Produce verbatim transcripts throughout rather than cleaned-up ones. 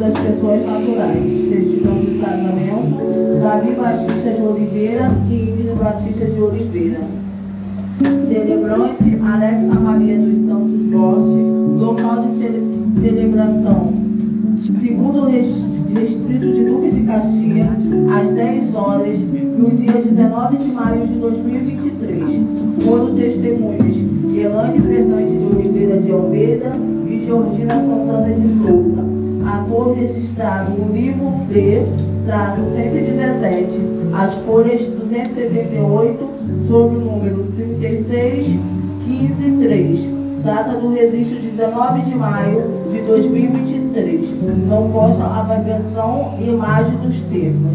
das pessoas naturais. Certidão de casamento, Davi Batista de Oliveira e Ingrid Batista de Oliveira. Celebrante, Alexa Maria dos Santos Borges. Local de cele celebração, segundo o Distrito de Duque de Caxias, às dez horas, no dia dezenove de maio de dois mil e vinte e três. Foram testemunhas Elaine Fernandes de Oliveira de Almeida e Georgina Santana de Souza. Ator registrado no livro B, traço cento e dezessete, as folhas duzentos e setenta e oito, sob o número trinta e seis, quinze, três. Data do registro dezenove de maio de dois mil e vinte e três. Não consta a variação e imagem dos termos.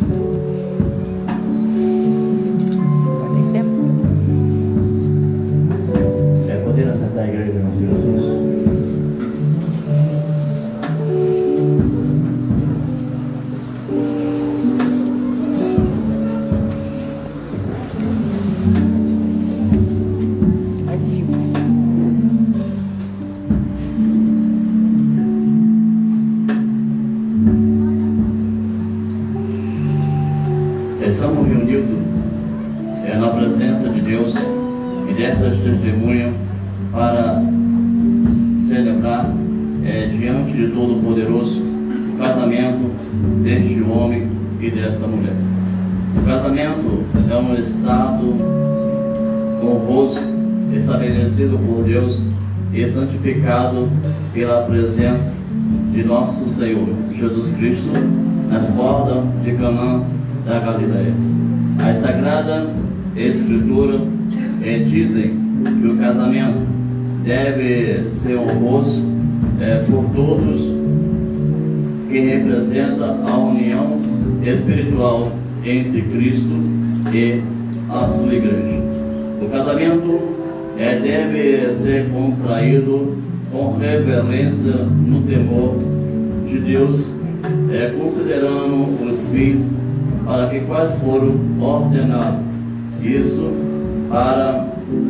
Podem ser. É, poder assentar a igreja de Jesus. Estamos reunidos é, na presença de Deus e dessas testemunhas para celebrar é, diante de Todo-Poderoso o casamento deste homem e dessa mulher. O casamento é um estado honroso estabelecido por Deus e santificado pela presença de nosso Senhor Jesus Cristo nas bordas de Canaã da Galileia. As Sagradas Escrituras eh, dizem que o casamento deve ser honroso eh, por todos, que representa a união espiritual entre Cristo e a sua igreja. O casamento eh, deve ser contraído com reverência no temor de Deus, eh, considerando os fins para que quais foram ordenados. Isso para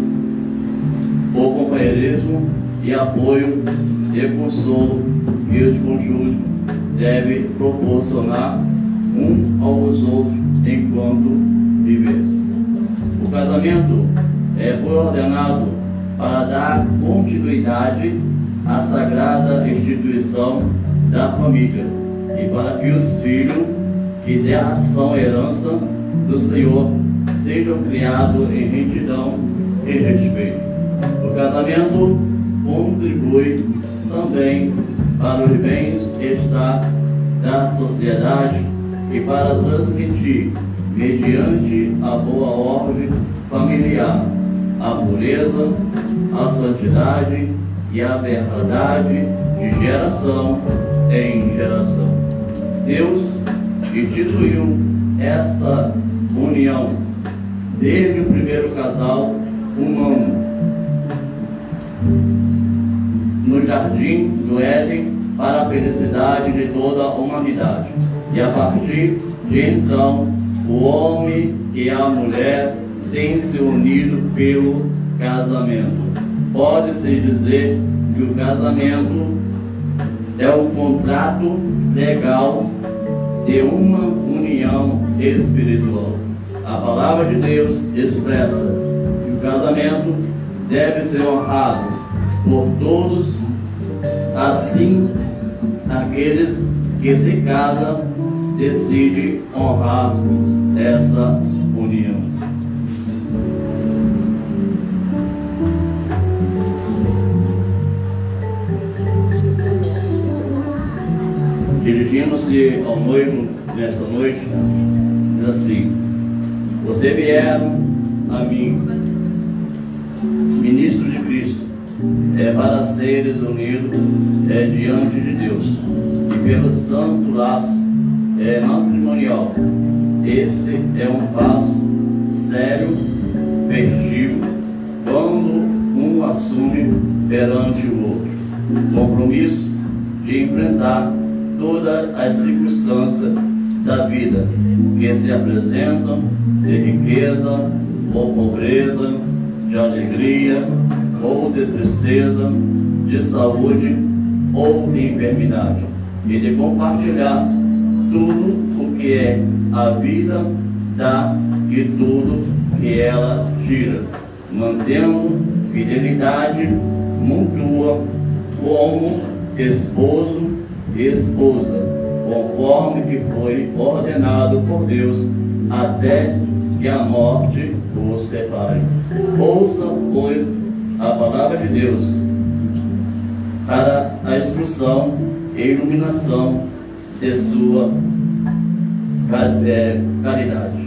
o companheirismo e apoio e consolo que os cônjuges devem proporcionar um aos outros enquanto vivessem. O casamento é, foi ordenado para dar continuidade à sagrada instituição da família e para que os filhos que dela são herança do Senhor sejam criados em retidão e respeito. O casamento contribui também para os bem-estar da sociedade e para transmitir, mediante a boa ordem familiar, a pureza, a santidade e a verdade de geração em geração. Deus instituiu esta união desde o primeiro casal humano no jardim do Éden para a felicidade de toda a humanidade. E a partir de então, o homem e a mulher têm se unido pelo casamento. Pode-se dizer que o casamento é o contrato legal de uma união espiritual. A palavra de Deus expressa que o casamento deve ser honrado por todos, assim aqueles que se casam decidem honrar essa união. Dirigindo-se ao noivo nessa noite, diz assim: você vieram a mim, ministro de Cristo, é para seres unidos é, diante de Deus e pelo santo laço é, matrimonial. Esse é um passo sério, festivo, quando um assume perante o outro compromisso de enfrentar todas as circunstâncias da vida que se apresentam, de riqueza ou pobreza, de alegria ou de tristeza, de saúde ou de enfermidade. e de compartilhar tudo o que é a vida dá e tudo que ela tira, mantendo fidelidade mútua como esposo e esposa, conforme que foi ordenado por Deus, até que a morte os separe. Ouça, pois, a palavra de Deus para a instrução e iluminação de sua caridade.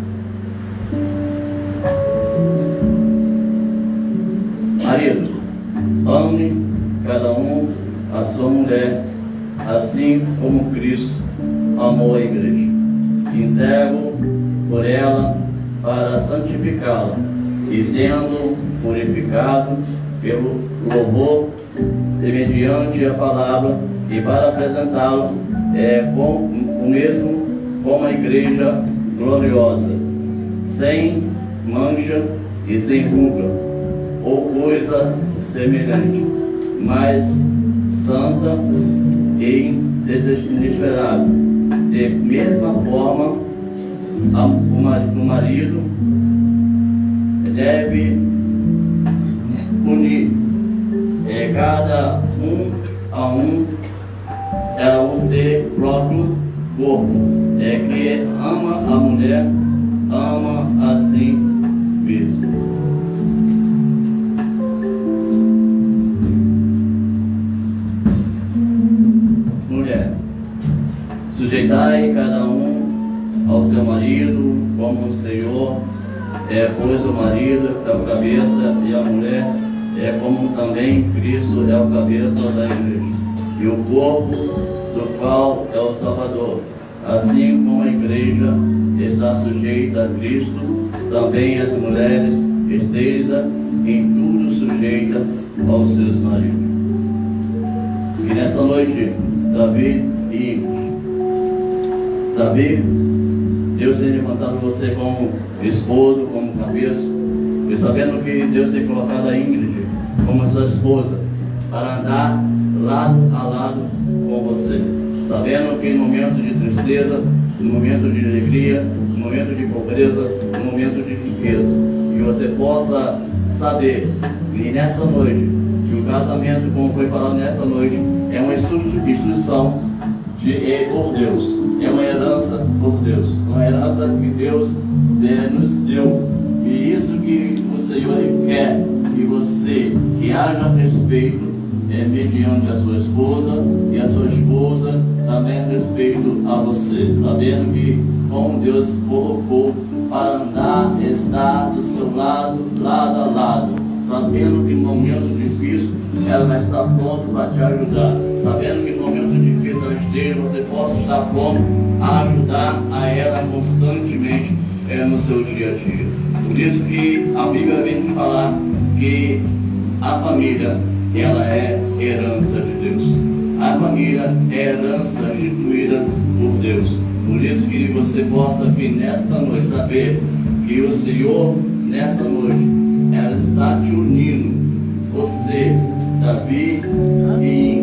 Marido, ame cada um a sua mulher, assim como Cristo amou a igreja. Entrego por ela para santificá-la, e tendo purificado pelo louvor e mediante a palavra, e para apresentá-lo é, com o mesmo como a igreja gloriosa, sem mancha e sem ruga, ou coisa semelhante, mas santa e inesperada. De mesma forma, o marido deve unir é, cada um a um é o seu próprio corpo, é que ama a mulher, ama a si mesmo. Mulher, sujeitai cada um ao seu marido como o Senhor, é, pois o marido é o cabeça e a mulher é como também Cristo é o cabeça da igreja, e o corpo do qual é o Salvador. Assim como a igreja está sujeita a Cristo, também as mulheres estejam em tudo sujeita aos seus maridos. E nessa noite, Davi e Davi, Deus tem levantado você como esposo, como cabeça, e sabendo que Deus tem colocado a Ingrid como sua esposa, para andar lado a lado com você, sabendo que no momento de tristeza, no momento de alegria, no momento de pobreza, no momento de riqueza, que você possa saber que nessa noite, que o casamento, como foi falado nessa noite, é uma instituição de, é, por Deus, é uma herança por Deus, uma herança que Deus é, nos deu, e isso que o Senhor quer que você, que haja respeito é, mediante a sua esposa, e a sua esposa também respeito a você, sabendo que como Deus colocou para andar, estar do seu lado, lado a lado, sabendo que no momento difícil ela vai estar pronta para te ajudar, sabendo que no momento difícil ela esteja, você possa estar pronto a ajudar a ela constantemente é, no seu dia a dia. Por isso que a Bíblia vem nos falar que a família, ela é herança de Deus. A família é herança instituída por Deus. Por isso que você possa aqui nesta noite saber que o Senhor, nesta noite, ela está te unindo. Você, Davi e